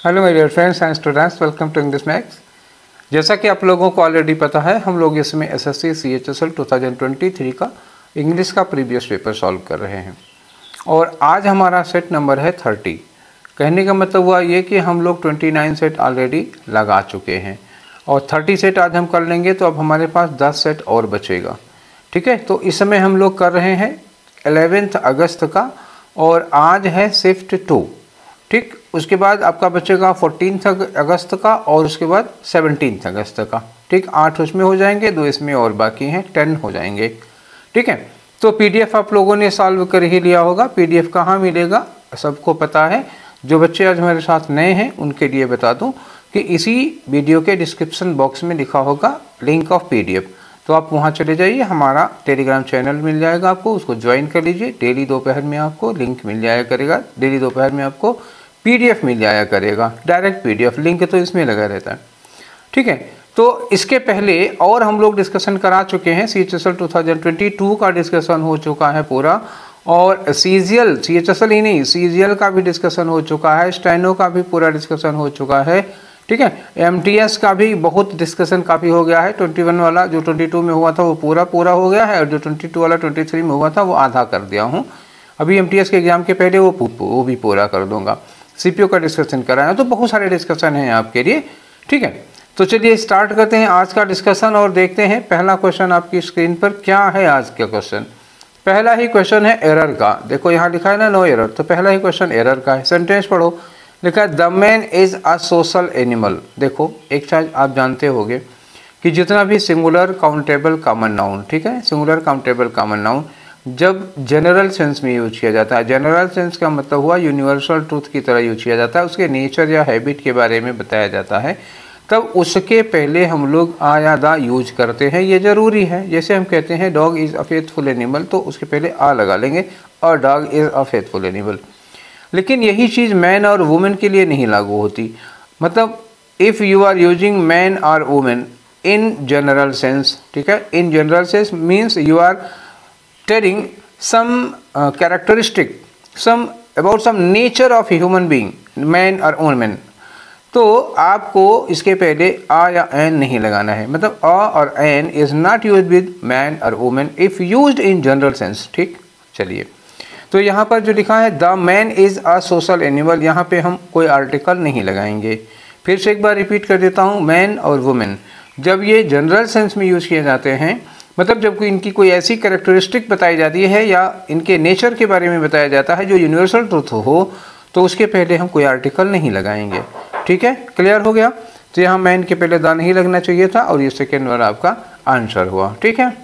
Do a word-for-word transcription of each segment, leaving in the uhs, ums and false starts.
Hello my dear friends and students, welcome to English Max. जैसा कि आप लोगों को ऑलरेडी पता है, हम लोग इसमें एसएससी सीएचएसएल दो हज़ार तेईस का इंग्लिश का प्रीवियस पेपर सॉल्व कर रहे हैं और आज हमारा सेट नंबर है तीस। कहने का मतलब हुआ ये कि हम लोग उनतीस सेट ऑलरेडी लगा चुके हैं और तीस सेट आज हम कर लेंगे तो अब हमारे पास दस सेट और बचेगा। ठीक है, तो इस समय हम लोग कर रहे हैं ग्यारह अगस्त का और आज है शिफ्ट टू। ठीक, उसके बाद आपका बचेगा चौदह अगस्त का और उसके बाद सत्रह अगस्त का। ठीक, आठ उसमें हो जाएंगे, दो इसमें और बाकी हैं, टेन हो जाएंगे। ठीक है, तो पीडीएफ आप लोगों ने सॉल्व कर ही लिया होगा। पीडीएफ कहाँ मिलेगा सबको पता है। जो बच्चे आज हमारे साथ नए हैं उनके लिए बता दूं कि इसी वीडियो के डिस्क्रिप्शन बॉक्स में लिखा होगा लिंक ऑफ पीडीएफ, तो आप वहाँ चले जाइए, हमारा टेलीग्राम चैनल मिल जाएगा आपको, उसको ज्वाइन कर लीजिए। डेली दोपहर में आपको लिंक मिल जाया करेगा, डेली दोपहर में आपको पीडीएफ मिल जाया करेगा, डायरेक्ट पीडीएफ, लिंक तो इसमें लगा रहता है। ठीक है, तो इसके पहले और हम लोग डिस्कशन करा चुके हैं। सीएचएसएल दो हज़ार बाईस का डिस्कशन हो चुका है पूरा और सीजीएल सीएचएसएल ही नहीं सीजीएल का भी डिस्कशन हो चुका है, स्टेनो का भी पूरा डिस्कशन हो चुका है। ठीक है, एमटीएस का भी बहुत डिस्कशन काफ़ी हो गया है। इक्कीस वाला जो बाईस में हुआ था वो पूरा पूरा हो गया है और जो बाईस वाला तेईस में हुआ था वो आधा कर दिया हूँ। अभी एमटीएस के एग्जाम के पहले वो वो भी पूरा कर दूंगा। सीपीयू का डिस्कशन कराया, तो बहुत सारे डिस्कशन हैं आपके लिए। ठीक है, तो चलिए स्टार्ट करते हैं आज का डिस्कशन और देखते हैं पहला क्वेश्चन आपकी स्क्रीन पर क्या है। आज का क्वेश्चन पहला ही क्वेश्चन है एरर का। देखो यहाँ लिखा है ना नो एरर, तो पहला ही क्वेश्चन एरर का है। सेंटेंस पढ़ो, लिखा है the man is a social animal. देखो एक चीज आप जानते होंगे कि जितना भी सिंगुलर काउंटेबल कॉमन नाउन, ठीक है, सिंगुलर काउंटेबल कॉमन नाउन जब जनरल सेंस में यूज किया जाता है, जनरल सेंस का मतलब हुआ यूनिवर्सल ट्रूथ की तरह यूज किया जाता है, उसके नेचर या हैबिट के बारे में बताया जाता है, तब उसके पहले हम लोग आ या दा यूज करते हैं। ये ज़रूरी है। जैसे हम कहते हैं dog is a faithful animal, तो उसके पहले आ लगा लेंगे और dog is a faithful animal. लेकिन यही चीज़ मैन और वुमेन के लिए नहीं लागू होती। मतलब if you are using man और वुमेन इन जनरल सेंस, ठीक है, in general sense means you are telling some uh, characteristic, some about some nature of a human being, man or woman, तो आपको इसके पहले आ या एन नहीं लगाना है। मतलब आ और an is not use with man और women if used in general sense. ठीक, चलिए, तो यहाँ पर जो लिखा है the man is a social animal, यहाँ पे हम कोई आर्टिकल नहीं लगाएंगे। फिर से एक बार रिपीट कर देता हूँ, मैन और वुमेन जब ये जनरल सेंस में यूज किए जाते हैं, मतलब जब कोई इनकी कोई ऐसी कैरेक्टरिस्टिक बताई जाती है या इनके नेचर के बारे में बताया जाता है जो यूनिवर्सल ट्रूथ हो, तो उसके पहले हम कोई आर्टिकल नहीं लगाएंगे। ठीक है, क्लियर हो गया। तो यहाँ मैन के पहले दा नहीं लगना चाहिए था और ये सेकेंड वाला आपका आंसर हुआ। ठीक है,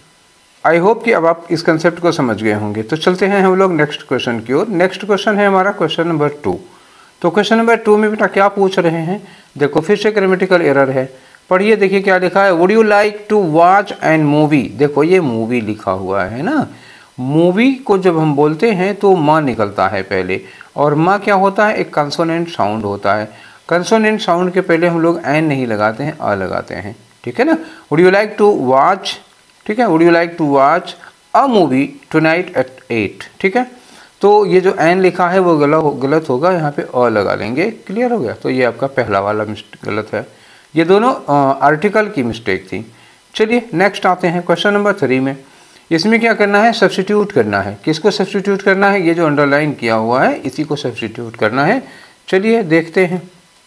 आई होप कि अब आप इस कंसेप्ट को समझ गए होंगे। तो चलते हैं हम लोग नेक्स्ट क्वेश्चन की ओर। नेक्स्ट क्वेश्चन है हमारा क्वेश्चन नंबर टू। तो क्वेश्चन नंबर टू में बेटा क्या पूछ रहे हैं, देखो फिर से ग्रामेटिकल एरर है। पढ़िए, देखिए क्या लिखा है, would you like to watch an movie. देखो ये मूवी लिखा हुआ है ना, मूवी को जब हम बोलते हैं तो माँ निकलता है पहले, और माँ क्या होता है, एक कंसोनेंट साउंड होता है। कंसोनेंट साउंड के पहले हम लोग एन नहीं लगाते हैं, आ लगाते हैं। ठीक है ना, would you like to watch, ठीक है, would you like to watch a movie tonight at eight. ठीक है, तो ये जो एन लिखा है वो गलत गलत होगा, यहाँ पे अ लगा लेंगे। क्लियर हो गया। तो ये आपका पहला वाला गलत है, ये दोनों आर्टिकल की मिस्टेक थी। चलिए नेक्स्ट आते हैं क्वेश्चन नंबर थ्री में। इसमें क्या करना है, सब्स्टिट्यूट करना है। किसको सब्स्टिट्यूट करना है, ये जो अंडरलाइन किया हुआ है इसी को सब्स्टिट्यूट करना है। चलिए देखते हैं।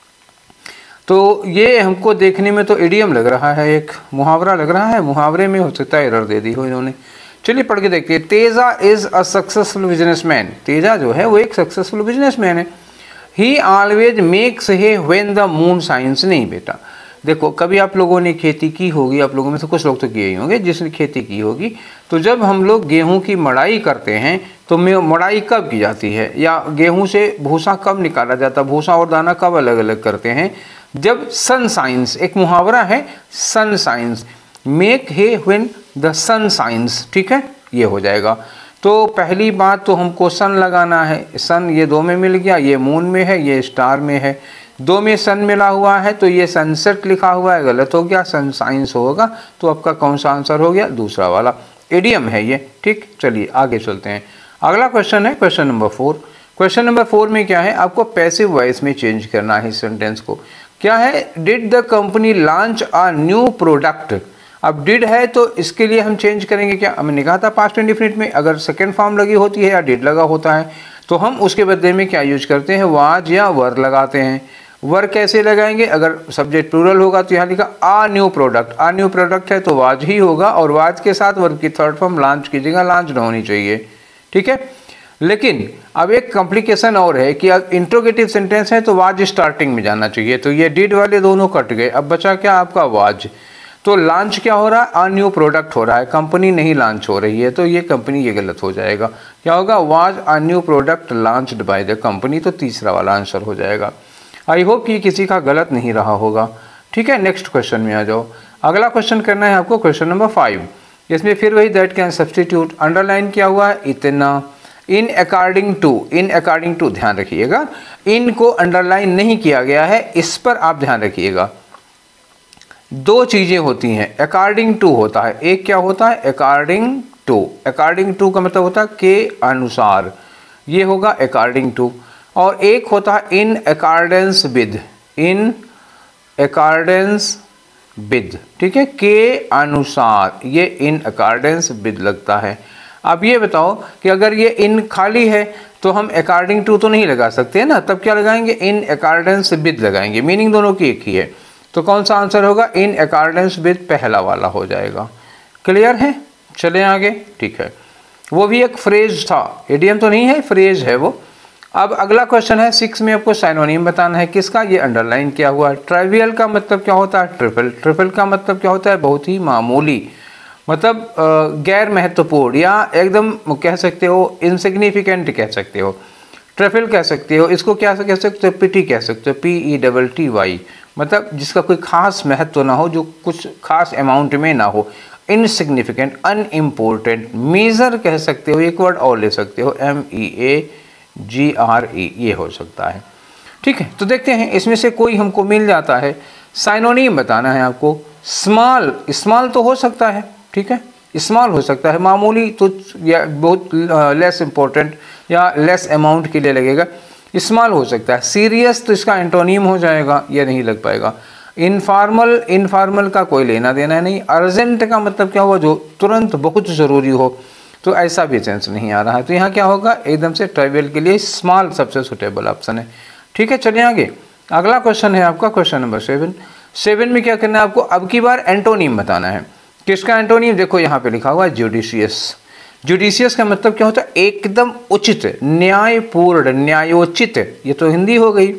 तो ये हमको देखने में तो इडियम लग रहा है, एक मुहावरा लग रहा है, मुहावरे में हो सकता है एरर दे दी हो इन्होंने। चलिए पढ़ के देखते हैं। Teja is a successful businessman. Teja जो है वो एक सक्सेसफुल बिजनेसमैन है। He always makes hay when the moon shines. नहीं बेटा, देखो कभी आप लोगों ने खेती की होगी, आप लोगों में से कुछ लोग तो किए ही होंगे जिसने खेती की होगी, तो जब हम लोग गेहूं की मड़ाई करते हैं तो मड़ाई कब की जाती है, या गेहूं से भूसा कब निकाला जाता है, भूसा और दाना कब अलग अलग करते हैं, जब सन साइंस, एक मुहावरा है sun shines, make hay when the sun shines. ठीक है, ये हो जाएगा। तो पहली बात तो हमको सन लगाना है, सन ये दो में मिल गया, ये मून में है, ये स्टार में है, दो में सन मिला हुआ है, तो ये सनसेट लिखा हुआ है, गलत हो गया, सन साइंस होगा। तो आपका कौन सा आंसर हो गया, दूसरा वाला, इडियम है ये। ठीक, चलिए आगे चलते हैं। अगला क्वेश्चन है question number four. Question number four में क्या है, आपको पैसिव वॉइस में चेंज करना है इस सेंटेंस को। क्या है, did the company launch a new product. अब डिड है तो इसके लिए हम चेंज करेंगे क्या, हमने कहा था पास्ट इंडेफिनिट में अगर सेकेंड फॉर्म लगी होती है या डिड लगा होता है तो हम उसके बदले में क्या यूज करते हैं, वाज या वर लगाते हैं। वर कैसे लगाएंगे, अगर सब्जेक्ट प्लूरल होगा तो यहाँ लिखा a new product, a new product है तो वाज ही होगा और वाज के साथ वर्ब की थर्ड फॉर्म लॉन्च की जगह लॉन्च ना होनी चाहिए, ठीक है। लेकिन अब एक कॉम्प्लिकेशन और है कि अब इंट्रोगेटिव सेंटेंस है तो वाज स्टार्टिंग में जाना चाहिए, तो ये डिड वाले दोनों कट गए। अब बचा क्या आपका वाज, तो लॉन्च क्या हो रहा है, आ न्यू प्रोडक्ट हो रहा है, कंपनी नहीं लॉन्च हो रही है, तो ये कंपनी ये गलत हो जाएगा। क्या होगा, was a new product launched by the company, तो तीसरा वाला आंसर हो जाएगा। आई होप कि किसी का गलत नहीं रहा होगा, ठीक है। नेक्स्ट क्वेश्चन में आ जाओ। अगला क्वेश्चन करना है आपको, क्वेश्चन नंबर फाइव। इसमें फिर वही दैट कैन सब्सटीट्यूट, अंडरलाइन किया हुआ है इतना, in according to, in according to ध्यान रखिएगा, इन को अंडरलाइन नहीं किया गया है, इस पर आप ध्यान रखिएगा। दो चीजें होती हैं, अकॉर्डिंग टू होता है, एक क्या होता है अकॉर्डिंग टू, अकॉर्डिंग टू का मतलब होता है के अनुसार, ये होगा अकॉर्डिंग टू, और एक होता है in accordance with, in accordance with, ठीक है, के अनुसार, ये इन अकॉर्डेंस विद लगता है। अब ये बताओ कि अगर ये इन खाली है तो हम अकॉर्डिंग टू तो नहीं लगा सकते ना, तब क्या लगाएंगे, इन अकॉर्डेंस विद लगाएंगे, मीनिंग दोनों की एक ही है, तो कौन सा आंसर होगा, इन अकॉर्डेंस विद पहला वाला हो जाएगा। क्लियर है, चलें आगे, ठीक है। वो भी एक फ्रेज था, इडियम तो नहीं है, फ्रेज है वो। अब अगला क्वेश्चन है सिक्स में, आपको साइनोनिम बताना है किसका, ये अंडरलाइन किया हुआ है। ट्राइवियल का मतलब क्या होता है, ट्रिपल, ट्रिपल का मतलब क्या होता है, बहुत ही मामूली, मतलब गैर महत्वपूर्ण या एकदम कह सकते हो इनसिग्निफिकेंट कह सकते हो, ट्रिपल कह सकते हो, इसको क्या कह सकते हो, पिटी कह सकते हो, P E double T Y, मतलब जिसका कोई खास महत्व ना हो, जो कुछ खास अमाउंट में ना हो, इनसिग्निफिकेंट, अनइम्पोर्टेंट, मेजर कह सकते हो, एक वर्ड और ले सकते हो, एम ई ए जी आर ई, ये हो सकता है, ठीक है। तो देखते हैं इसमें से कोई हमको मिल जाता है, साइनोनिम बताना है आपको। स्मॉल, स्मॉल तो हो सकता है, ठीक है, स्मॉल हो सकता है, मामूली तो या बहुत लेस इम्पोर्टेंट या लेस अमाउंट के लिए लगेगा, स्मॉल हो सकता है। सीरियस तो इसका एंटोनिम हो जाएगा, ये नहीं लग पाएगा। इनफॉर्मल, इनफॉर्मल का कोई लेना देना नहीं। अर्जेंट का मतलब क्या हुआ, जो तुरंत बहुत ज़रूरी हो, तो ऐसा भी सेंस नहीं आ रहा है, तो यहाँ क्या होगा, एकदम से ट्राइवियल के लिए स्मॉल सबसे सुटेबल ऑप्शन है, ठीक है। चलिए आगे, अगला क्वेश्चन है आपका क्वेश्चन नंबर सेवन। सेवन में क्या करना है आपको, अब की बार एंटोनिम बताना है। किसका एंटोनिम, देखो यहाँ पे लिखा हुआ है जुडिशियस। जुडिशियस का मतलब क्या होता है, एकदम उचित, न्यायपूर्ण, न्यायोचित, ये तो हिंदी हो गई।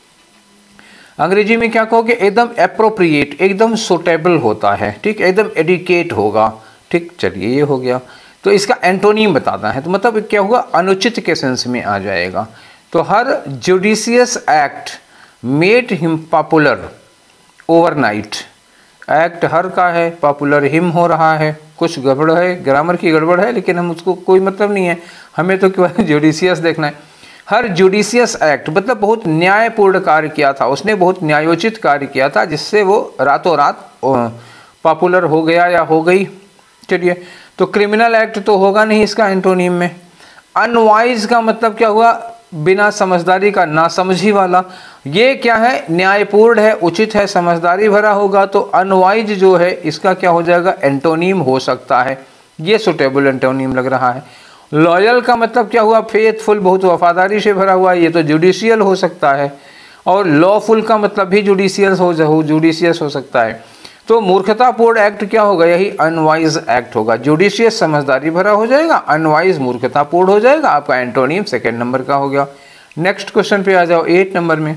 अंग्रेजी में क्या कहोगे, एकदम एप्रोप्रिएट, एकदम सुटेबल होता है, ठीक, एकदम एडिकेट होगा, ठीक। चलिए ये हो गया, तो इसका एंटोनिम बताना है, तो मतलब क्या होगा, अनुचित के सेंस में आ जाएगा। तो her judicious act made him popular overnight, act her का है, पॉपुलर हिम हो रहा है, कुछ गड़बड़ है, ग्रामर की गड़बड़ है, लेकिन हम उसको कोई मतलब नहीं है, हमें तो क्या जुडिशियस देखना है। हर जुडिशियस एक्ट मतलब बहुत न्यायपूर्ण कार्य किया था, उसने बहुत न्यायोचित कार्य किया था, जिससे वो रातों रात पॉपुलर हो गया या हो गई। चलिए, तो क्रिमिनल एक्ट तो होगा नहीं इसका एंटोनिम में। अनवाइज का मतलब क्या हुआ, बिना समझदारी का, नासमझी वाला। ये क्या है, न्यायपूर्ण है, उचित है, समझदारी भरा होगा, तो अनवाइज जो है इसका क्या हो जाएगा, एंटोनिम हो सकता है, ये सुटेबल एंटोनिम लग रहा है। लॉयल का मतलब क्या हुआ, फेथफुल, बहुत वफादारी से भरा हुआ, ये तो जुडिशियल हो सकता है। और लॉफुल का मतलब भी जुडिशियल हो जुडिशियस हो सकता है। तो मूर्खतापूर्ण एक्ट क्या होगा, यही अनवाइज एक्ट होगा। जुडिशियस समझदारी भरा हो जाएगा, अनवाइज मूर्खतापूर्ण हो जाएगा, आपका एंटोनिम सेकंड नंबर का हो गया। नेक्स्ट क्वेश्चन पे आ जाओ, एट नंबर में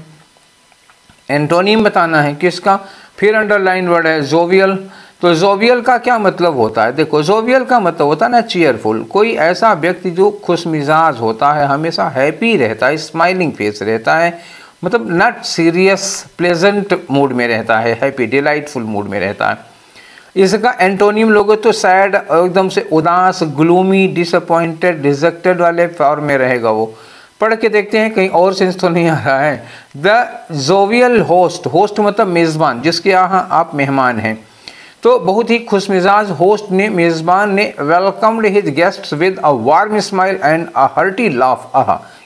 एंटोनिम बताना है किसका, फिर अंडरलाइन वर्ड है जोवियल। तो जोवियल का क्या मतलब होता है, देखो जोवियल का मतलब होता है ना चीयरफुल, कोई ऐसा व्यक्ति जो खुश मिजाज होता है, हमेशा हैप्पी रहता है, स्माइलिंग फेस रहता है, मतलब नॉट सीरियस, प्लेजेंट मूड में रहता है, हैप्पी डिलाइटफुल मूड में रहता है। इसका एंटोनिम लोगे तो सैड, एकदम से उदास, ग्लूमी, डिसअपॉइंटेड, डिजेक्टेड वाले फॉर्म में रहेगा वो। पढ़ के देखते हैं, कहीं और सेंस तो नहीं आ रहा है। द जोवियल होस्ट, होस्ट मतलब मेज़बान, जिसके यहाँ आप मेहमान हैं, तो बहुत ही खुशमिजाज होस्ट ने, मेज़बान ने welcomed his guests with a warm smile and a hearty laugh. आहा,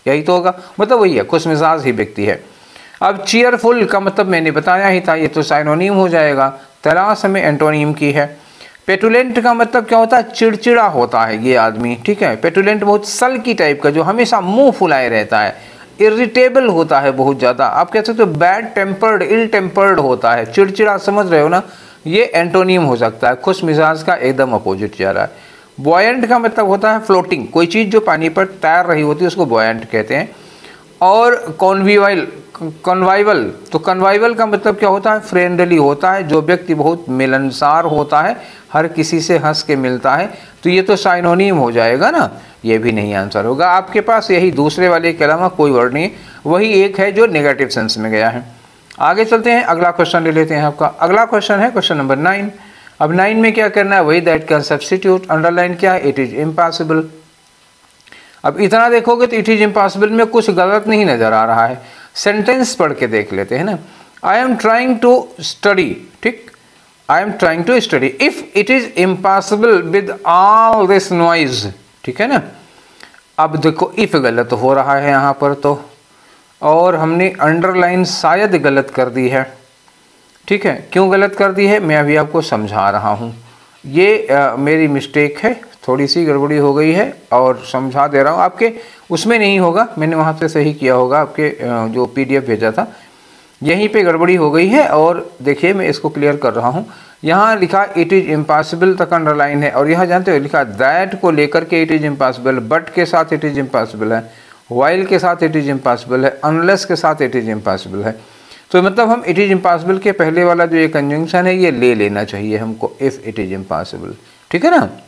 यही तो होगा, मतलब वही है, खुश मिजाज ही व्यक्ति है। अब चीयरफुल का मतलब मैंने बताया ही था, ये तो साइनोनिम हो जाएगा, तलाश हमें एंटोनिम की है। पेटुलेंट का मतलब क्या होता है, चिड़चिड़ा होता है ये आदमी, ठीक है। पेटुलेंट बहुत सल्की टाइप का, जो हमेशा मुंह फुलाए रहता है, इरिटेबल होता है बहुत ज़्यादा। आप कह सकते हो बैड टेम्पर्ड, इल टेम्पर्ड होता है, चिड़चिड़ा, समझ रहे हो ना, ये एंटोनिम हो सकता है, खुश मिजाज का एकदम अपोजिट जा रहा है। बॉयंट का मतलब होता है फ्लोटिंग, कोई चीज़ जो पानी पर तैर रही होती है उसको बॉयंट कहते हैं। और कॉन्वीवाइल, कन्वाइवल, तो कन्वाइवल का मतलब क्या होता है, फ्रेंडली होता है, जो व्यक्ति बहुत मिलनसार होता है, हर किसी से हंस के मिलता है। तो ये तो साइनोनिम हो जाएगा ना, ये भी नहीं आंसर होगा आपके पास, यही दूसरे वाले के अलावा कोई वर्ड नहीं, वही एक है जो नेगेटिव सेंस में गया है। आगे चलते हैं, अगला क्वेश्चन ले लेते हैं आपका। अगला क्वेश्चन है क्वेश्चन नंबर नाइन। अब नाइन में क्या करना है, वही दैट कैन सब्स्टिट्यूट, अंडरलाइन क्या है, इट इज इम्पॉसिबल। अब इतना देखोगे तो इट इज इम्पॉसिबल में कुछ गलत नहीं नजर आ रहा है। सेंटेंस पढ़ के देख लेते हैं ना, I am trying to study, ठीक, I am trying to study if it is impossible with all this noise, ठीक है ना। अब देखो इफ गलत हो रहा है यहाँ पर तो, और हमने अंडरलाइन शायद गलत कर दी है, ठीक है। क्यों गलत कर दी है मैं अभी आपको समझा रहा हूँ, ये आ, मेरी मिस्टेक है, थोड़ी सी गड़बड़ी हो गई है और समझा दे रहा हूँ। आपके उसमें नहीं होगा, मैंने वहाँ से सही किया होगा, आपके जो पीडीएफ भेजा था यहीं पे गड़बड़ी हो गई है। और देखिए मैं इसको क्लियर कर रहा हूँ, यहाँ लिखा इट इज़ इम्पॉसिबल तक अंडरलाइन है, और यहाँ जानते हो लिखा दैट को लेकर के इट इज़ इम्पॉसिबल, बट के साथ इट इज़ इम्पॉसिबल है, वाइल के साथ इट इज़ इम्पॉसिबल है, अनलेस के साथ इट इज़ इम्पॉसिबल है। तो मतलब हम इट इज़ इम्पॉसिबल के पहले वाला जो ये कंजंक्शन है ये ले लेना चाहिए हमको, इफ़ इट इज़ इम्पॉसिबल, ठीक है ना।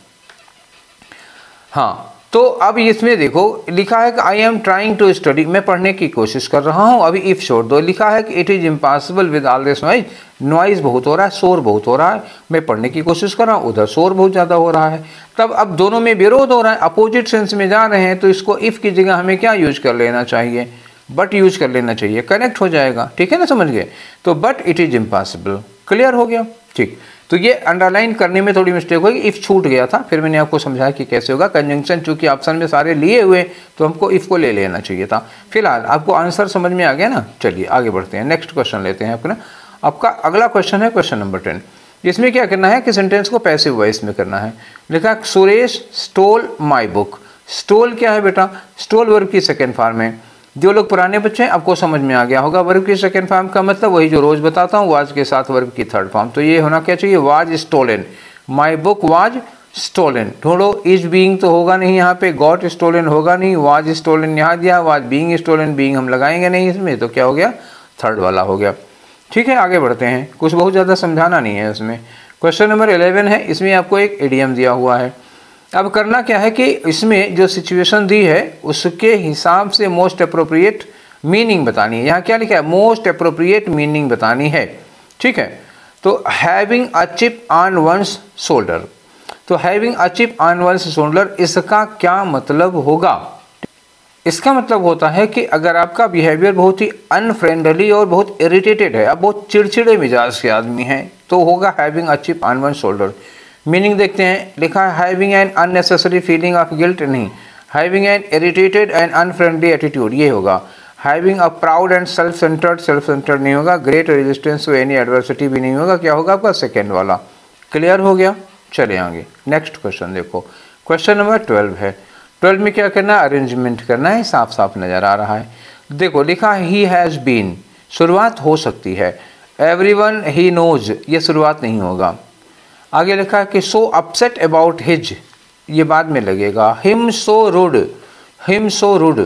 हाँ, तो अब इसमें देखो लिखा है कि I am trying to study, मैं पढ़ने की कोशिश कर रहा हूँ। अभी इफ़ छोड़ दो, लिखा है कि it is impossible with all this noise, noise बहुत हो रहा है, शोर बहुत हो रहा है, मैं पढ़ने की कोशिश कर रहा हूँ, उधर शोर बहुत ज़्यादा हो रहा है। तब अब दोनों में विरोध हो रहा है, अपोजिट सेंस में जा रहे हैं, तो इसको इफ़ की जगह हमें क्या यूज कर लेना चाहिए, बट यूज कर लेना चाहिए, कनेक्ट हो जाएगा, ठीक है ना, समझ गए। तो but it is impossible, clear हो गया, ठीक। तो ये अंडरलाइन करने में थोड़ी मिस्टेक होगी, इफ़ छूट गया था, फिर मैंने आपको समझाया कि कैसे होगा। कंजंक्शन चूंकि ऑप्शन में सारे लिए हुए तो हमको इफ़ को ले लेना चाहिए था। फिलहाल आपको आंसर समझ में आ गया ना, चलिए आगे बढ़ते हैं, नेक्स्ट क्वेश्चन लेते हैं अपना। आपका अगला क्वेश्चन है क्वेश्चन नंबर टेन। इसमें क्या करना है कि सेंटेंस को पैसिव वॉइस में करना है। लिखा Suresh stole my book. Stole क्या है बेटा, स्टोल वर्ब की सेकेंड फॉर्म है। जो लोग पुराने बच्चे हैं आपको समझ में आ गया होगा, वर्ब की सेकंड फॉर्म का मतलब वही जो रोज बताता हूँ, वाज के साथ वर्ब की थर्ड फॉर्म। तो ये होना क्या चाहिए, was stolen, my book was stolen. ढूंढो, इज बीइंग तो होगा नहीं यहाँ पे, गॉट स्टोलन होगा नहीं, वाज स्टोलन यहाँ दिया, वाज बीइंग स्टोलन, बीइंग हम लगाएंगे नहीं इसमें, तो क्या हो गया, थर्ड वाला हो गया, ठीक है। आगे बढ़ते हैं, कुछ बहुत ज़्यादा समझाना नहीं है इसमें। क्वेश्चन नंबर इलेवन है, इसमें आपको एक इडियम दिया हुआ है। अब करना क्या है कि इसमें जो सिचुएशन दी है उसके हिसाब से मोस्ट अप्रोप्रिएट मीनिंग बतानी है। यहाँ क्या लिखा है, मोस्ट अप्रोप्रिएट मीनिंग बतानी है, ठीक है। तो having a chip on one's shoulder, तो having a chip on one's shoulder, इसका क्या मतलब होगा। इसका मतलब होता है कि अगर आपका बिहेवियर बहुत ही अनफ्रेंडली और बहुत इरिटेटेड है, आप बहुत चिड़चिड़े मिजाज के आदमी हैं, तो होगा having a chip on one's shoulder. Meaning देखते हैं, लिखा है having an unnecessary feeling of guilt, नहीं, having an irritated and unfriendly attitude, ये होगा। Having a proud and self centered, self centered नहीं होगा। Great resistance to any adversity भी नहीं होगा, क्या होगा आपका सेकेंड वाला। क्लियर हो गया, चले आगे नेक्स्ट क्वेश्चन देखो, क्वेश्चन नंबर ट्वेल्व है। ट्वेल्व में क्या करना है, अरेंजमेंट करना है, साफ साफ नजर आ रहा है। देखो लिखा है ही हैज़ बीन, शुरुआत हो सकती है। एवरीवन ही नोज, ये शुरुआत नहीं होगा। आगे लिखा है कि सो अपसेट अबाउट हिज, ये बाद में लगेगा। Him so rude, him so rude,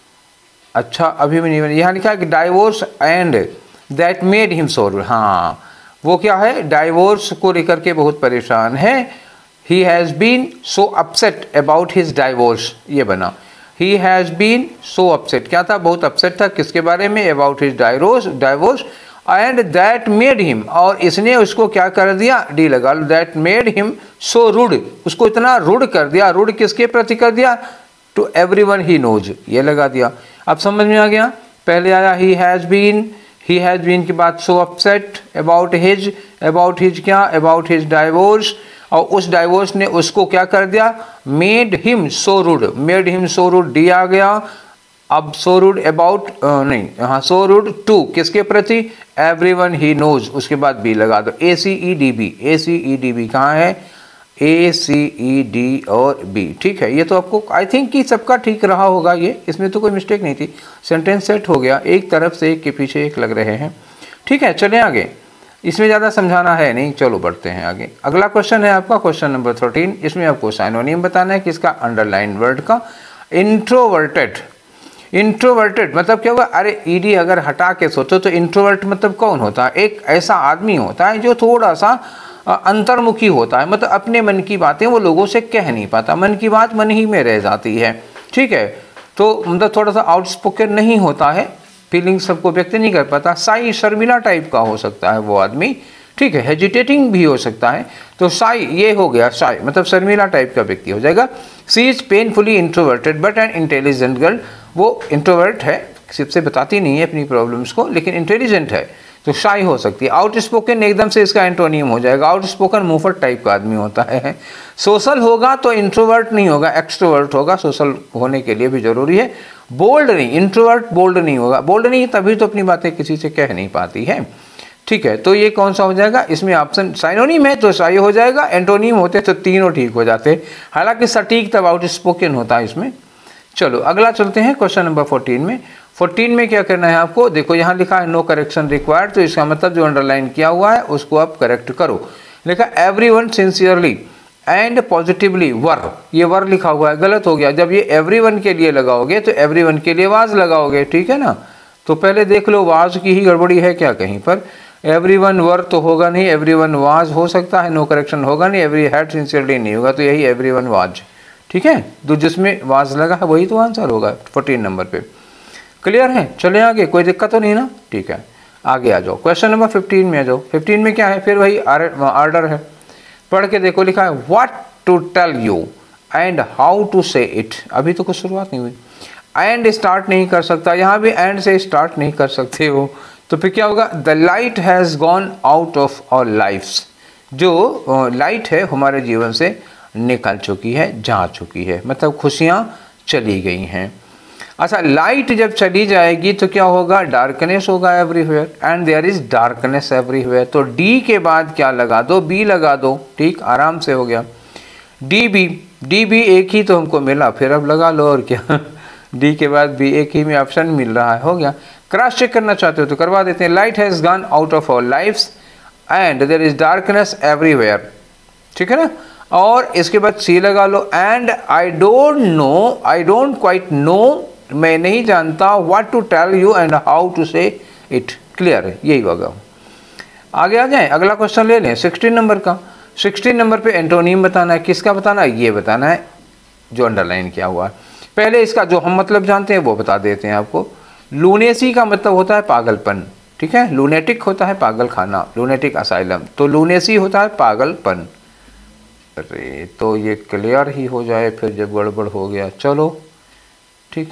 अच्छा अभी भी नहीं। यहाँ लिखा है कि divorce and that made him so rude, हाँ वो क्या है, डाइवोर्स को लेकर के बहुत परेशान है। He has been so upset about his divorce, ये बना। He has been so upset, क्या था, बहुत अपसेट था, किसके बारे में, about his divorce, divorce and that made him, और इसने उसको क्या कर दिया, डी लगा लो, that made him so rude, उसको इतना रूड कर दिया। रूड किसके प्रति कर दिया, टू एवरीवन ही नोज, ये लगा दिया। अब समझ में आ गया, पहले आया he has been, he has been के बाद so upset about his, about his क्या, अबाउट हिज डाइवोर्स, और उस डाइवोर्स ने उसको क्या कर दिया, made him so rude, made him so rude D आ गया। अब सो रूड अबाउट नहीं, हाँ सो रूड टू किसके प्रति, एवरीवन ही नोज, उसके बाद बी लगा दो, A C E D B, A C E D B कहाँ है, ए सी ई डी और बी, ठीक है। ये तो आपको आई थिंक कि सबका ठीक रहा होगा, ये इसमें तो कोई मिस्टेक नहीं थी, सेंटेंस सेट हो गया, एक तरफ से एक के पीछे एक लग रहे हैं, ठीक है। चलें आगे, इसमें ज़्यादा समझाना है नहीं, चलो बढ़ते हैं आगे। अगला क्वेश्चन है आपका क्वेश्चन नंबर थर्टीन, इसमें आपको साइनोनिम बताना है किसका, अंडरलाइन वर्ड का, इंट्रोवर्टेड। इंट्रोवर्टेड मतलब क्या होगा, अरे ईडी अगर हटा के सोचो तो इंट्रोवर्ट मतलब कौन होता है, एक ऐसा आदमी होता है जो थोड़ा सा अंतर्मुखी होता है, मतलब अपने मन की बातें वो लोगों से कह नहीं पाता, मन की बात मन ही में रह जाती है, ठीक है। तो मतलब थोड़ा सा आउटस्पोकन नहीं होता है, फीलिंग सबको व्यक्त नहीं कर पाता, साई शर्मिला टाइप का हो सकता है वो आदमी, ठीक है, हेजिटेटिंग भी हो सकता है। तो साई ये हो गया, साई मतलब शर्मिला टाइप का व्यक्ति हो जाएगा। She is painfully introverted but an intelligent girl, वो इंट्रोवर्ट है, सबसे बताती नहीं है अपनी प्रॉब्लम्स को, लेकिन इंटेलिजेंट है, तो शाई हो सकती है। आउट स्पोकन एकदम से इसका एंटोनियम हो जाएगा, आउट स्पोकन मुफट टाइप का आदमी होता है। सोशल होगा तो इंट्रोवर्ट नहीं होगा, एक्सट्रोवर्ट होगा, सोशल होने के लिए भी जरूरी है। बोल्ड नहीं, इंट्रोवर्ट बोल्ड नहीं होगा, बोल्ड नहीं तभी तो अपनी बातें किसी से कह नहीं पाती है, ठीक है। तो ये कौन सा हो जाएगा, इसमें ऑप्शन साइनोनिम है तो शाई हो जाएगा, एंटोनिम होते तो तीनों ठीक हो जाते, हालांकि सटीक तब आउट स्पोकन होता है इसमें। चलो अगला चलते हैं क्वेश्चन नंबर फोर्टीन में। फोर्टीन में क्या करना है आपको, देखो यहाँ लिखा है नो करेक्शन रिक्वायर्ड, तो इसका मतलब जो अंडरलाइन किया हुआ है उसको आप करेक्ट करो। लिखा everyone sincerely and positively were, ये वर लिखा हुआ है, गलत हो गया। जब ये एवरीवन के लिए लगाओगे तो एवरीवन के लिए वाज लगाओगे, ठीक है ना। तो पहले देख लो वाज की ही गड़बड़ी है क्या कहीं पर, एवरीवन वर तो होगा नहीं, एवरीवन वाज हो सकता है, नो करेक्शन होगा नहीं, एवरी हैड सिंसियरली नहीं होगा, तो यही एवरीवन वाज, ठीक है। तो जिसमें वाज लगा है वही तो आंसर होगा फोर्टीन नंबर पे। क्लियर है, चले आगे, कोई दिक्कत तो नहीं ना, ठीक है। आगे आ जाओ, क्वेश्चन नंबर फिफ्टीन में आ जाओ। फिफ्टीन में क्या है, फिर वही आर्डर है, पढ़ के देखो। लिखा है what to tell you and how to say it, अभी तो कुछ शुरुआत नहीं हुई, एंड स्टार्ट नहीं कर सकता, यहाँ भी एंड से स्टार्ट नहीं कर सकते हो, तो फिर क्या होगा, the light has gone out of our lifes, जो लाइट है हमारे जीवन से निकल चुकी है, जा चुकी है, मतलब खुशियाँ चली गई हैं। अच्छा, लाइट जब चली जाएगी तो क्या होगा, डार्कनेस होगा everywhere, and there is darkness everywhere. तो डी के बाद क्या लगा दो, बी लगा दो, ठीक, आराम से हो गया। डी बी, डी बी एक ही तो हमको मिला, फिर अब लगा लो और क्या डी के बाद बी एक ही में ऑप्शन मिल रहा है, हो गया। क्रॉस चेक करना चाहते हो तो करवा देते हैं। Light has gone out of our lifes and there is darkness everywhere, ठीक है ना। और इसके बाद सी लगा लो, and I don't know, I don't quite know, मैं नहीं जानता, what to tell you and how to say it. Clear है, यही होगा। आगे आ जाएं, अगला क्वेश्चन ले लें सिक्सटीन नंबर का। सिक्सटीन नंबर पे एंटोनिम बताना है, किसका बताना है, ये बताना है जो अंडरलाइन किया हुआ है। पहले इसका जो हम मतलब जानते हैं वो बता देते हैं आपको। लूनेसी का मतलब होता है पागलपन, ठीक है, लूनेटिक होता है पागल खाना, लूनेटिक असाइलम, तो लूनेसी होता है पागलपन। अरे तो ये क्लियर ही हो जाए फिर जब गड़बड़ हो गया, चलो ठीक।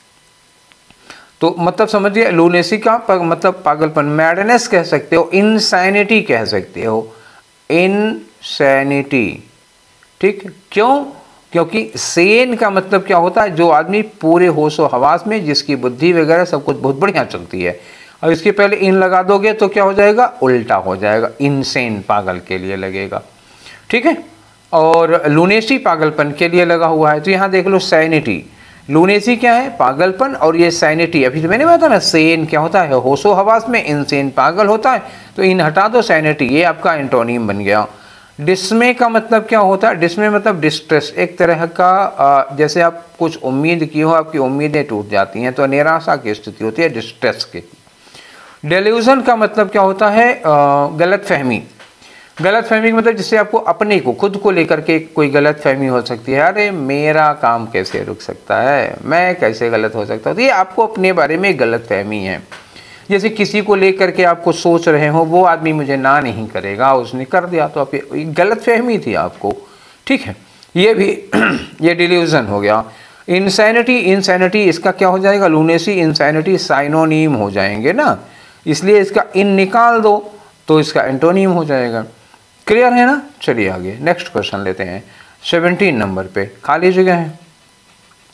तो मतलब समझिए, लूनेसी का पग, मतलब पागलपन, मैडनेस कह सकते हो, इनसैनिटी कह सकते हो, इनसैनिटी, ठीक। क्यों, क्योंकि सेन का मतलब क्या होता है, जो आदमी पूरे होशो हवास में, जिसकी बुद्धि वगैरह सब कुछ बहुत बढ़िया चलती है। और इसके पहले इन लगा दोगे तो क्या हो जाएगा, उल्टा हो जाएगा, इनसेन पागल के लिए लगेगा, ठीक है। और लूनेसी पागलपन के लिए लगा हुआ है, तो यहाँ देख लो सैनिटी, लूनेसी क्या है, पागलपन, और ये सैनिटी, अभी तो मैंने बताया ना, सेन क्या होता है, होशो हवास में, इनसेन पागल होता है, तो इन हटा दो, सैनिटी, ये आपका एंटोनिम बन गया। डिस्मे का मतलब क्या होता है, डिस्मे मतलब डिस्ट्रेस, एक तरह का जैसे आप कुछ उम्मीद की हो, आपकी उम्मीदें टूट जाती हैं, तो निराशा की स्थिति होती है, डिस्ट्रेस की। डेल्यूजन का मतलब क्या होता है, गलत फहमी, गलत फहमी मतलब जिससे आपको अपने को, खुद को लेकर के कोई गलत फहमी हो सकती है, अरे मेरा काम कैसे रुक सकता है, मैं कैसे गलत हो सकता हूँ, तो ये आपको अपने बारे में गलत फहमी है। जैसे किसी को लेकर के आपको सोच रहे हो, वो आदमी मुझे ना नहीं करेगा, उसने कर दिया, तो आप ये गलत फहमी थी आपको, ठीक है, ये भी ये डिल्यूजन हो गया। इंसैनिटी, इंसैनिटी इसका क्या हो जाएगा, लूनेसी इंसैनिटी साइनोनिम हो जाएंगे ना, इसलिए इसका इन निकाल दो तो इसका एंटोनिम हो जाएगा। क्लियर है ना, चलिए आगे नेक्स्ट क्वेश्चन लेते हैं। सेवनटीन नंबर पे खाली जगह है,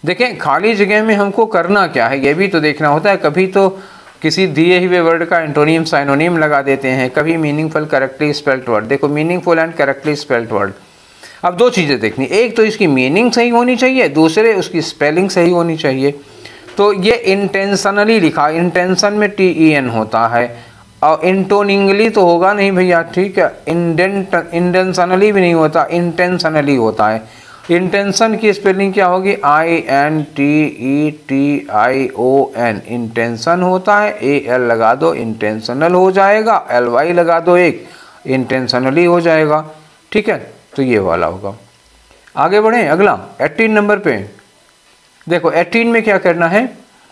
देखें खाली जगह में हमको करना क्या है ये भी तो देखना होता है। कभी तो किसी दिए हुए वर्ड का एंटोनिम साइनोनिम लगा देते हैं, कभी मीनिंगफुल करेक्टली स्पेल्ड वर्ड। देखो meaningful and correctly spelled word, अब दो चीज़ें देखनी, एक तो इसकी मीनिंग सही होनी चाहिए, दूसरे उसकी स्पेलिंग सही होनी चाहिए। तो ये इंटेंशनली लिखा, इंटेंशन में टी ई एन होता है, और इंटोनिंगली तो होगा नहीं भैया, ठीक है। इंडेंट इंटेंशनली भी नहीं होता, इंटेंशनली होता है। इंटेंशन की स्पेलिंग क्या होगी? I N T E T I O N, intention होता है। ए एल लगा दो, इंटेंशनल हो जाएगा। एल वाई लगा दो एक, इंटेंशनली हो जाएगा, ठीक है। तो ये वाला होगा। आगे बढ़ें, अगला अठारह नंबर पे देखो। अठारह में क्या करना है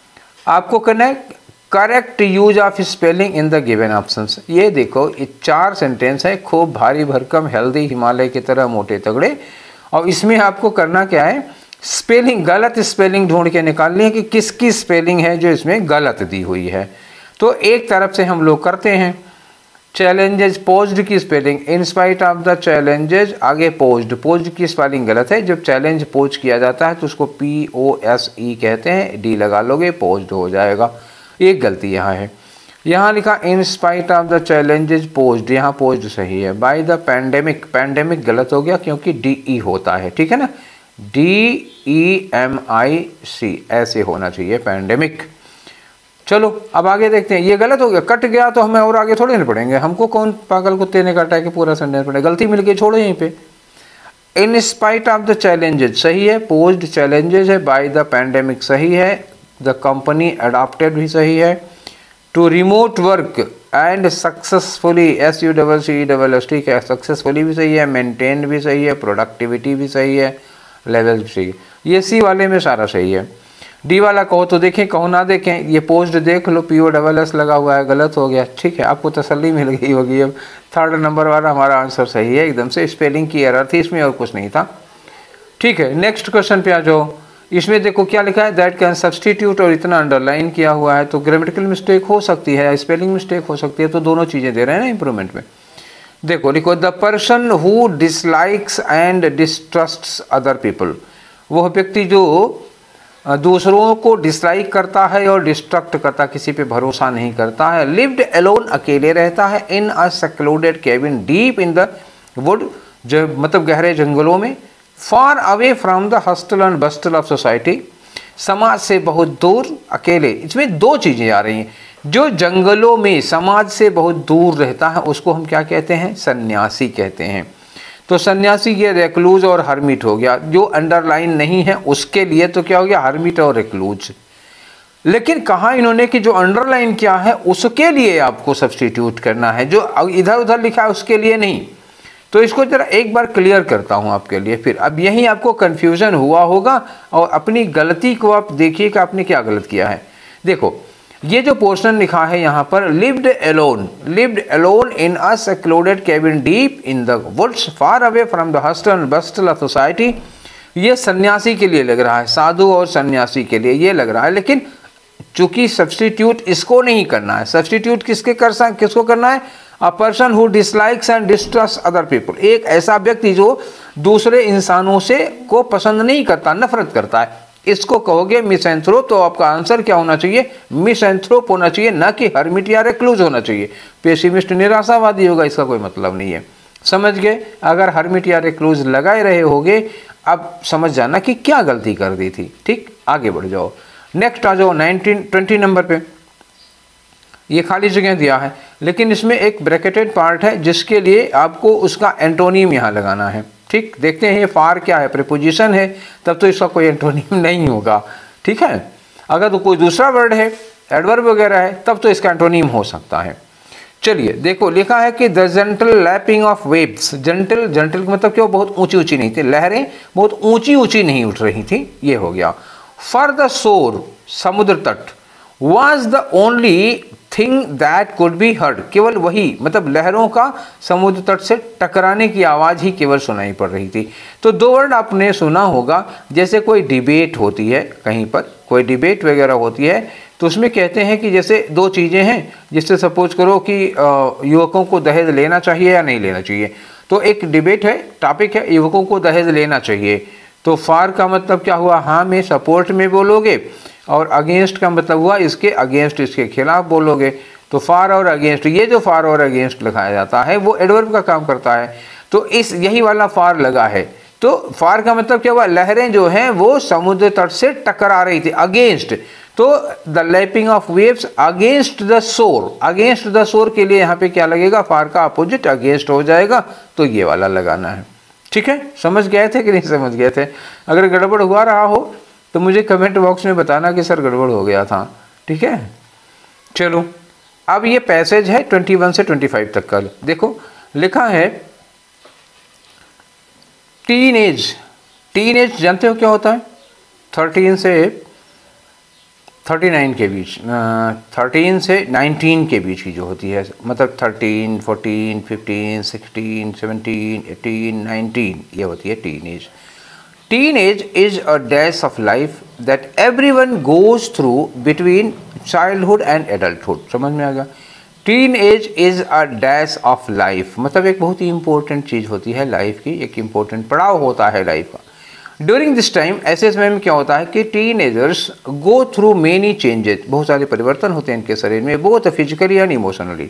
आपको? करना है correct use of spelling in the given options. ये देखो ये चार सेंटेंस है, खूब भारी भरकम, हेल्दी, हिमालय की तरह मोटे तगड़े, और इसमें आपको करना क्या है? स्पेलिंग, गलत स्पेलिंग ढूंढ के निकालनी है कि किसकी स्पेलिंग है जो इसमें गलत दी हुई है। तो एक तरफ से हम लोग करते हैं चैलेंजेस, पोज्ड की spelling, in spite of the challenges, आगे पोज्ड, पोज्ड की स्पेलिंग गलत है। जब चैलेंज पोज किया जाता है तो उसको पी ओ एस ई कहते हैं, डी लगा लोगे, पोज्ड हो जाएगा। एक गलती यहाँ है, यहाँ लिखा in spite of the challenges posed, यहाँ पोज्ड सही है। बाय द पैंडेमिक, पैंडेमिक गलत हो गया क्योंकि डी ई होता है, ठीक है ना, डी ई एम आई सी ऐसे होना चाहिए, पैंडेमिक। चलो अब आगे देखते हैं, ये गलत हो गया, कट गया तो हमें और आगे थोड़े नहीं पढ़ेंगे, हमको कौन पागल कुत्ते ने काटा है कि पूरा सेंटेंस पढ़े, गलती मिल गई, छोड़ो यहीं पे। In spite of the challenges सही है, पोज्ड चैलेंजेस है, बाय द पैंडेमिक सही है, द कंपनी अडॉप्टेड भी सही है, to remote work and successfully, S U double C double S, ठीक है, सक्सेसफुली भी सही है, मेंटेन भी सही है, प्रोडक्टिविटी भी सही है, लेवल भी सही है। ये सी वाले में सारा सही है। डी वाला कहो तो देखें, कहो ना देखें, ये पोस्ट देख लो, पी ओ डबल एस लगा हुआ है, गलत हो गया, ठीक है, आपको तसल्ली मिल गई होगी। अब थर्ड नंबर वाला हमारा आंसर सही है, एकदम से स्पेलिंग की एरर थी इसमें और कुछ नहीं था, ठीक है। नेक्स्ट क्वेश्चन पे आ जाओ। इसमें देखो क्या लिखा है, दैट कैन सब्सटीट्यूट, और इतना अंडरलाइन किया हुआ है, तो ग्रामेटिकल मिस्टेक हो सकती है, स्पेलिंग मिस्टेक हो सकती है, तो दोनों चीज़ें दे रहे हैं ना इंप्रूवमेंट में। देखो लिखो, the person who dislikes and distrusts other people, वह व्यक्ति जो दूसरों को डिसलाइक करता है और डिस्ट्रक्ट करता, किसी पे भरोसा नहीं करता है। लिव्ड अलोन, अकेले रहता है, in a secluded cabin deep in the wood, जो मतलब गहरे जंगलों में, far away from the hustle and bustle of society, समाज से बहुत दूर, अकेले। इसमें दो चीज़ें आ रही हैं, जो जंगलों में समाज से बहुत दूर रहता है उसको हम क्या कहते हैं? सन्यासी कहते हैं। तो सन्यासी ये रेक्लूज और हर्मिट हो गया, जो अंडरलाइन नहीं है उसके लिए तो क्या हो गया? हर्मिट और रेक्लूज। लेकिन कहा इन्होंने कि जो अंडरलाइन क्या है उसके लिए आपको सब्स्टिट्यूट करना है, जो इधर उधर लिखा है उसके लिए नहीं। तो इसको जरा एक बार क्लियर करता हूं आपके लिए, फिर अब यहीं आपको कन्फ्यूजन हुआ होगा, और अपनी गलती को आप देखिए कि आपने क्या गलत किया है। देखो ये जो पोर्शन लिखा है यहाँ पर, lived alone, lived alone in a secluded cabin deep in the woods far away from the hustle and bustle of society, ये सन्यासी के लिए लग रहा है, साधु और सन्यासी के लिए ये लग रहा है। लेकिन चूंकि सब्स्टिट्यूट इसको नहीं करना है, सब्स्टिट्यूट किसके कर किसको करना है? A person who dislikes and distrust other people, एक ऐसा व्यक्ति जो दूसरे इंसानों से को पसंद नहीं करता, नफरत करता है, इसको कहोगे मिसएंथ्रोप। तो आपका आंसर क्या होना चाहिए? मिसएंथ्रोप होना चाहिए, ना कि हर्मिट या रेक्लूज होना चाहिए। पेसिमिस्ट निराशावादी होगा, इसका कोई मतलब नहीं है। समझ गए? अगर हर्मिट या रेक्लूज लगाए रहे होगे, अब समझ जाना कि क्या गलती कर दी थी। ठीक, आगे बढ़ जाओ। नेक्स्ट आ जाओ नाइनटीन ट्वेंटी नंबर पे। ये खाली जगह दिया है, लेकिन इसमें एक ब्रैकेटेड पार्ट है जिसके लिए आपको उसका एंटोनिम यहाँ लगाना है। ठीक, देखते हैं ये फार क्या है, प्रीपोजिशन है, तब तो इसका कोई एंटोनिम नहीं होगा। ठीक है, अगर तो कोई दूसरा वर्ड है, एडवर्ब वगैरह है, तब तो इसका एंटोनिम हो सकता है। चलिए देखो, लिखा है कि the gentle lapping of waves, gentle, gentle का मतलब क्यों? बहुत ऊंची ऊंची नहीं थी, लहरें बहुत ऊंची ऊंची नहीं उठ रही थी, ये हो गया। फॉर द शोर, समुद्र तट, was the only thing that could be heard, केवल वही, मतलब लहरों का समुद्र तट से टकराने की आवाज़ ही केवल सुनाई पड़ रही थी। तो दो वर्ड आपने सुना होगा, जैसे कोई डिबेट होती है, कहीं पर कोई डिबेट वगैरह होती है, तो उसमें कहते हैं कि जैसे दो चीज़ें हैं, जिससे सपोज करो कि युवकों को दहेज लेना चाहिए या नहीं लेना चाहिए। तो एक डिबेट है, टॉपिक है, युवकों को दहेज लेना चाहिए, तो फार का मतलब क्या हुआ, हाँ में सपोर्ट में बोलोगे, और अगेंस्ट का मतलब हुआ इसके अगेंस्ट, इसके खिलाफ बोलोगे। तो फार और अगेंस्ट, ये जो फार और अगेंस्ट लगाया जाता है वो एडवर्ब का काम करता है। तो इस यही वाला फार लगा है। तो फार का मतलब क्या हुआ, लहरें जो हैं वो समुद्र तट से टकरा रही थी, अगेंस्ट। तो the lapping of waves against the shore, against the shore के लिए यहाँ पे क्या लगेगा, फार का अपोजिट अगेंस्ट हो जाएगा, तो ये वाला लगाना है। ठीक है, समझ गए थे कि नहीं समझ गए थे? अगर गड़बड़ हुआ रहा हो तो मुझे कमेंट बॉक्स में बताना कि सर गड़बड़ हो गया था। ठीक है, चलो अब ये पैसेज है इक्कीस से पच्चीस तक का। देखो लिखा है टीन एज। टीन एज जानते हो क्या होता है? थर्टीन से थर्टी नाइन के बीच, थर्टीन से नाइनटीन के बीच की जो होती है, मतलब thirteen, fourteen, fifteen, sixteen, seventeen, eighteen, nineteen, ये होती है teenage. Teenage is a dash of life that everyone goes through between childhood and adulthood. समझ में आ गया? Teenage is a dash of life, मतलब एक बहुत ही इंपॉर्टेंट चीज़ होती है लाइफ की, एक इंपॉर्टेंट पड़ाव होता है लाइफ का। ड्यूरिंग दिस टाइम, ऐसे समय में क्या होता है कि teenagers go through many changes, बहुत सारे परिवर्तन होते हैं इनके शरीर में, both physically and emotionally.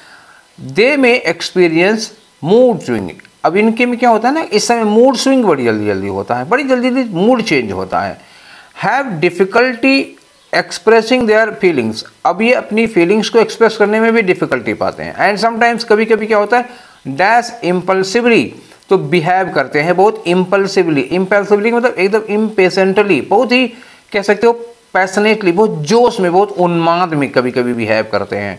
They may experience mood swing. अब इनके में क्या होता है ना, इस समय मूड स्विंग बड़ी जल्दी जल्दी होता है, बड़ी जल्दी जल्दी मूड चेंज होता है। Have difficulty expressing their feelings, अब ये अपनी फीलिंग्स को एक्सप्रेस करने में भी डिफ़िकल्टी पाते हैं। एंड समटाइम्स, कभी कभी क्या होता है, डैश इम्पल्सिवली, तो बिहेव करते हैं बहुत इम्पल्सिवली। इम्पल्सिवली मतलब एकदम इम्पेशेंटली, बहुत ही कह सकते हो पैशनेटली, बहुत जोश में, बहुत उन्माद में कभी कभी बिहेव करते हैं।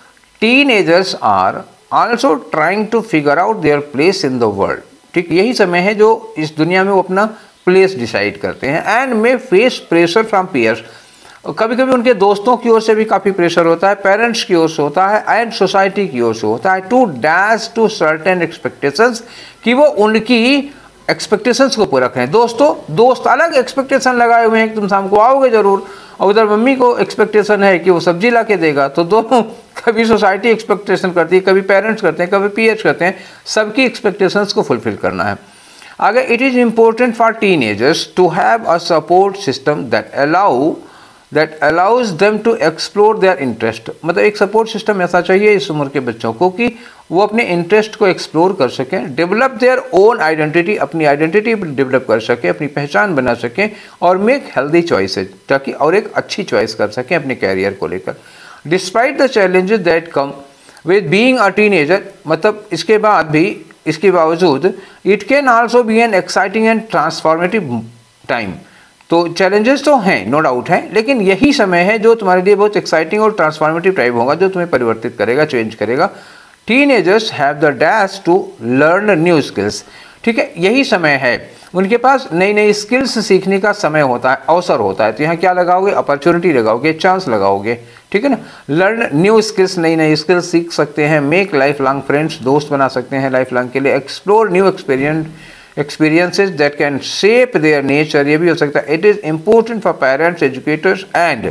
Teenagers are also trying to figure out their place in the world. ठीक, यही समय है जो इस दुनिया में वो अपना प्लेस डिसाइड करते हैं। And may face pressure from peers, कभी कभी उनके दोस्तों की ओर से भी काफ़ी प्रेशर होता है, पेरेंट्स की ओर से होता है, एंड सोसाइटी की ओर से होता है, to dash to certain expectations, कि वो उनकी एक्सपेक्टेशंस को पूरा करें। दोस्तों दोस्त अलग एक्सपेक्टेशन लगाए हुए हैं कि तुम शाम को आओगे ज़रूर, और उधर मम्मी को एक्सपेक्टेशन है कि वो सब्जी ला के देगा। तो दोनों, कभी सोसाइटी एक्सपेक्टेशन करती है, कभी पेरेंट्स करते हैं, कभी पीएच करते हैं, सबकी एक्सपेक्टेशंस को फुलफिल करना है। आगे, it is important for teenagers to have a support system that allow that allows them to explore their interest, मतलब एक सपोर्ट सिस्टम ऐसा चाहिए इस उम्र के बच्चों को कि वो अपने इंटरेस्ट को एक्सप्लोर कर सकें, डेवलप देयर ओन आइडेंटिटी, अपनी आइडेंटिटी डेवलप कर सकें, अपनी पहचान बना सकें, और मेक हेल्दी चॉइसेज, ताकि और एक अच्छी चॉइस कर सकें अपने कैरियर को लेकर। Despite the challenges that come with being a teenager, मतलब इसके बाद भी, इसके बावजूद, it can also be an exciting and transformative time. तो चैलेंजेस तो हैं, नो डाउट है, लेकिन यही समय है जो तुम्हारे लिए बहुत एक्साइटिंग और ट्रांसफॉर्मेटिव टाइम होगा, जो तुम्हें परिवर्तित करेगा, चेंज करेगा। Teenagers have the dash to learn new skills. ठीक है, यही समय है, उनके पास नई नई स्किल्स सीखने का समय होता है, अवसर होता है। तो यहाँ क्या लगाओगे, अपॉर्चुनिटी लगाओगे, चांस लगाओगे। ठीक है ना, लर्न न्यू स्किल्स, नई नई स्किल्स सीख सकते हैं। मेक लाइफ लॉन्ग फ्रेंड्स, दोस्त बना सकते हैं लाइफ लॉन्ग के लिए। Explore new experience experiences that can shape their nature, ये भी हो सकता है। It is important for parents, educators and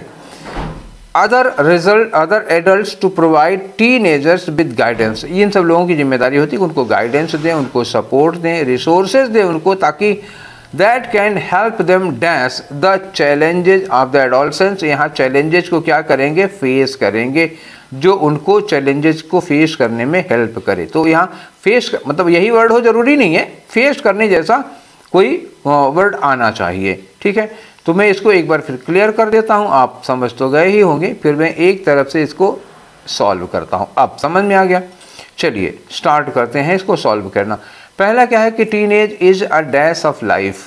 other result other adults to provide teenagers with guidance। इन सब लोगों की जिम्मेदारी होती है कि उनको गाइडेंस दें, उनको सपोर्ट दें, रिसोर्सेज दें उनको, ताकि that can help them dash the challenges of the adolescence। यहाँ चैलेंजेस को क्या करेंगे, फेस करेंगे, जो उनको चैलेंजेस को फेस करने में हेल्प करे। तो यहाँ फेस मतलब यही वर्ड हो जरूरी नहीं है, फेस करने जैसा कोई वर्ड आना चाहिए। ठीक है, तो मैं इसको एक बार फिर क्लियर कर देता हूँ, आप समझ तो गए ही होंगे, फिर मैं एक तरफ से इसको सॉल्व करता हूँ। अब समझ में आ गया, चलिए स्टार्ट करते हैं इसको सॉल्व करना। पहला क्या है कि teenage is a dash of life.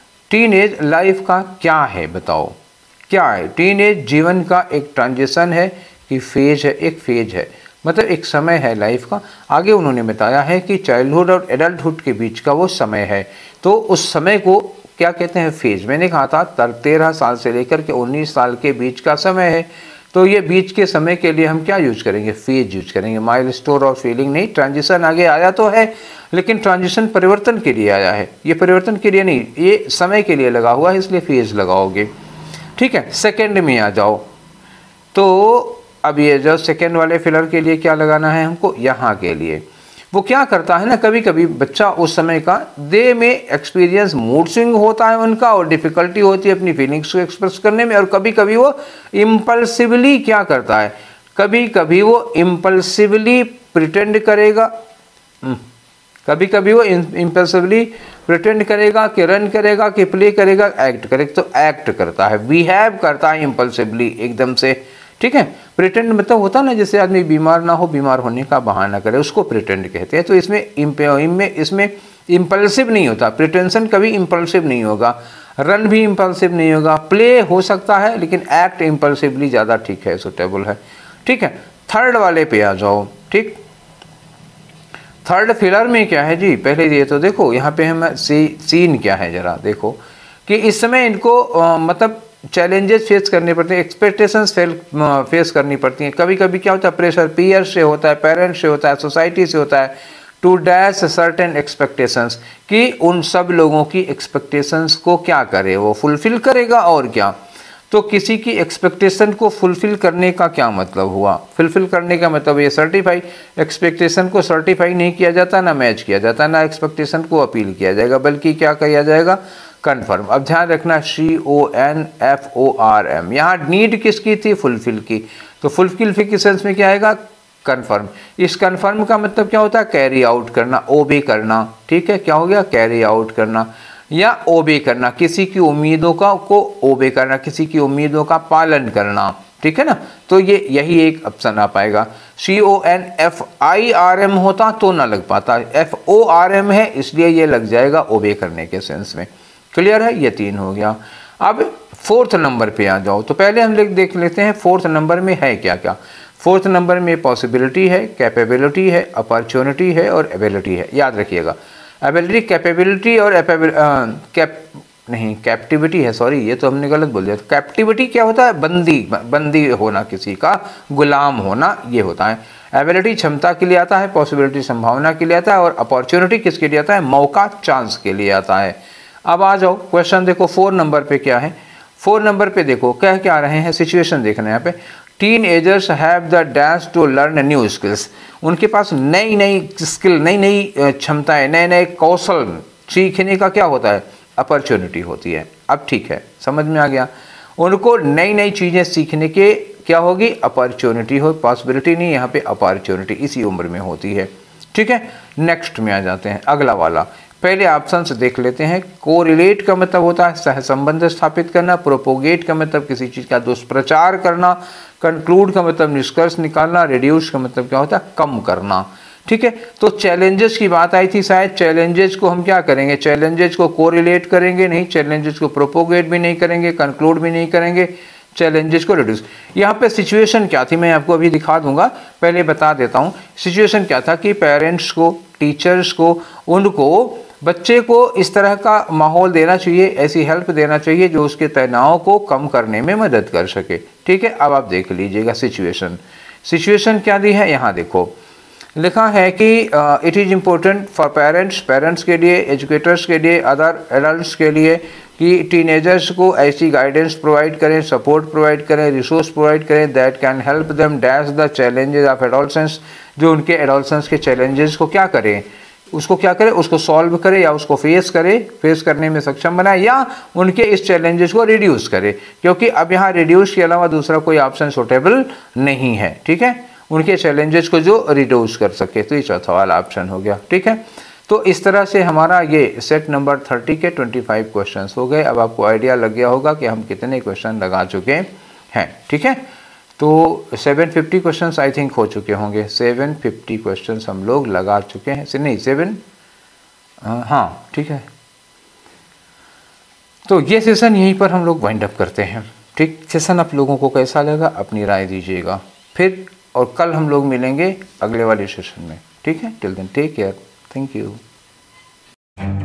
Teenage life का क्या है, बताओ क्या है? टीनेज जीवन का एक ट्रांजिशन है कि फेज है, एक फेज है, मतलब एक समय है लाइफ का। आगे उन्होंने बताया है कि चाइल्डहुड और एडल्टहुड के बीच का वो समय है। तो उस समय को क्या कहते हैं, फेज। मैंने कहा था तेरह साल से लेकर के उन्नीस साल के बीच का समय है। तो ये बीच के समय के लिए हम क्या यूज करेंगे, फेज यूज करेंगे। माइल स्टोन और फीलिंग नहीं, ट्रांजिशन आगे आया तो है, लेकिन ट्रांजिशन परिवर्तन के लिए आया है, ये परिवर्तन के लिए नहीं, ये समय के लिए लगा हुआ है, इसलिए फेज लगाओगे। ठीक है, सेकेंड में आ जाओ। तो अब ये जो सेकेंड वाले फिलर के लिए क्या लगाना है हमको, यहाँ के लिए वो क्या करता है ना, कभी कभी बच्चा उस समय का दे में एक्सपीरियंस मूड स्विंग होता है उनका, और डिफ़िकल्टी होती है अपनी फीलिंग्स को एक्सप्रेस करने में, और कभी कभी वो इम्पल्सिवली क्या करता है, कभी कभी वो इम्पल्सिवली प्रिटेंड करेगा, कभी कभी वो इम्पल्सिवली प्रिटेंड करेगा कि रन करेगा कि प्ले करेगा, एक्ट करेगा, तो एक्ट करता है, बिहेव करता है इम्पल्सिवली एकदम से, ठीक है। प्रिटेंड मतलब होता है ना, जैसे आदमी बीमार ना हो, बीमार होने का बहाना करे, उसको प्रिटेंड कहते हैं। तो इसमें इनमें इसमें इम्पल्सिव नहीं होता, प्रिटेंशन कभी इम्पल्सिव नहीं होगा, रन भी इम्पल्सिव नहीं होगा, प्ले हो सकता है लेकिन एक्ट इम्पल्सिवली ज़्यादा ठीक है, सुटेबल है, ठीक है। थर्ड वाले पे आ जाओ, ठीक। थर्ड फिलर में क्या है जी, पहले ये तो देखो यहाँ पे हम सी सीन क्या है जरा देखो, कि इस समय इनको आ, मतलब चैलेंजेस फेस करने पड़ते हैं, एक्सपेक्टेशंस फेस करनी पड़ती हैं। कभी कभी क्या होता है, प्रेशर पीयर से होता है, पेरेंट्स से होता है, सोसाइटी से होता है, टू डैश सर्टेन एक्सपेक्टेशंस, कि उन सब लोगों की एक्सपेक्टेशंस को क्या करे, वो फुलफिल करेगा और क्या। तो किसी की एक्सपेक्टेशन को फुलफिल करने का क्या मतलब हुआ, फुलफिल करने का मतलब ये सर्टिफाई, एक्सपेक्टेशन को सर्टिफाई नहीं किया जाता, ना मैच किया जाता, ना एक्सपेक्टेशन को अपील किया जाएगा, बल्कि क्या किया जाएगा, कन्फर्म। अब ध्यान रखना, C O N F O R M, यहाँ नीड किसकी थी, फुलफिल की, तो फुलफिल के सेंस में क्या आएगा, कन्फर्म। इस कन्फर्म का मतलब क्या होता है, कैरी आउट करना, ओबे करना, ठीक है, क्या हो गया, कैरी आउट करना या ओबे करना, किसी की उम्मीदों का को ओबे करना, किसी की उम्मीदों का पालन करना, ठीक है ना। तो ये यही एक ऑप्शन आ पाएगा। C O N F I R M होता तो ना लग पाता, एफ ओ आर एम है इसलिए ये लग जाएगा ओबे करने के सेंस में। क्लियर है, ये तीन हो गया। अब फोर्थ नंबर पे आ जाओ, तो पहले हम लोग देख लेते हैं फोर्थ नंबर में है क्या क्या। फोर्थ नंबर में पॉसिबिलिटी है, कैपेबिलिटी है, अपॉर्चुनिटी है और एबिलिटी है। याद रखिएगा, एबिलिटी, कैपेबिलिटी और कैप नहीं कैप्टिविटी है, सॉरी ये तो हमने गलत बोल दिया। कैप्टिविटी क्या होता है, बंदी, बंदी होना, किसी का गुलाम होना, ये होता है। एबिलिटी क्षमता के लिए आता है, पॉसिबिलिटी संभावना के लिए आता है, और अपॉर्चुनिटी किसके लिए आता है, मौका, चांस के लिए आता है। अब आ जाओ क्वेश्चन देखो, फोर नंबर पे क्या है, फोर नंबर पे देखो कह क्या रहे हैं, सिचुएशन देखना है यहाँ पे। Teenagers have the dash to learn new skills, उनके पास नई नई स्किल, नई नई क्षमताएं, नए नए कौशल सीखने का क्या होता है, अपॉर्चुनिटी होती है। अब ठीक है, समझ में आ गया, उनको नई नई चीज़ें सीखने के क्या होगी, अपॉर्चुनिटी हो, पॉसिबिलिटी नहीं, यहाँ पे अपॉर्चुनिटी इसी उम्र में होती है, ठीक है। नेक्स्ट में आ जाते हैं, अगला वाला। पहले ऑप्शंस देख लेते हैं। कोरिलेट का मतलब होता है सहसंबंध स्थापित करना, प्रोपोगेट का मतलब किसी चीज़ का दुष्प्रचार करना, कंक्लूड का मतलब निष्कर्ष निकालना, रिड्यूस का मतलब क्या होता है, कम करना, ठीक है। तो चैलेंजेस की बात आई थी शायद, चैलेंजेस को हम क्या करेंगे, चैलेंजेस को कोरिलेट करेंगे नहीं, चैलेंजेस को प्रोपोगेट भी नहीं करेंगे, कंक्लूड भी नहीं करेंगे, चैलेंजेस को रिड्यूस। यहाँ पे सिचुएशन क्या थी मैं आपको अभी दिखा दूंगा, पहले बता देता हूँ। सिचुएशन क्या था कि पेरेंट्स को, टीचर्स को, उनको बच्चे को इस तरह का माहौल देना चाहिए, ऐसी हेल्प देना चाहिए जो उसके तनाव को कम करने में मदद कर सके, ठीक है। अब आप देख लीजिएगा सिचुएशन, सिचुएशन क्या दी है, यहाँ देखो लिखा है कि it is important for parents, parents के लिए, एजुकेटर्स के लिए, अदर एडल्ट्स के लिए, कि टीनेजर्स को ऐसी गाइडेंस प्रोवाइड करें, सपोर्ट प्रोवाइड करें, रिसोर्स प्रोवाइड करें that can help them dash the challenges of adolescence, जो उनके एडोलसेंस के चैलेंजेस को क्या करें, उसको क्या करे, उसको सॉल्व करे या उसको फेस करे, फेस करने में सक्षम बनाए, या उनके इस चैलेंजेस को रिड्यूस करे, क्योंकि अब यहाँ रिड्यूस के अलावा दूसरा कोई ऑप्शन सूटेबल नहीं है, ठीक है, उनके चैलेंजेस को जो रिड्यूस कर सके। तो ये चौथा वाला ऑप्शन हो गया, ठीक है। तो इस तरह से हमारा ये सेट नंबर थर्टी के ट्वेंटी फाइव क्वेश्चन हो गए। अब आपको आइडिया लग गया होगा कि हम कितने क्वेश्चन लगा चुके हैं, ठीक है। तो seven fifty questions I think हो चुके होंगे, सेवन फिफ्टी क्वेश्चंस हम लोग लगा चुके हैं, से नहीं सेवन, हाँ ठीक है। तो ये सेशन यहीं पर हम लोग वाइंड अप करते हैं, ठीक। सेशन आप लोगों को कैसा लगा अपनी राय दीजिएगा फिर, और कल हम लोग मिलेंगे अगले वाले सेशन में, ठीक है। Till then take care, thank you.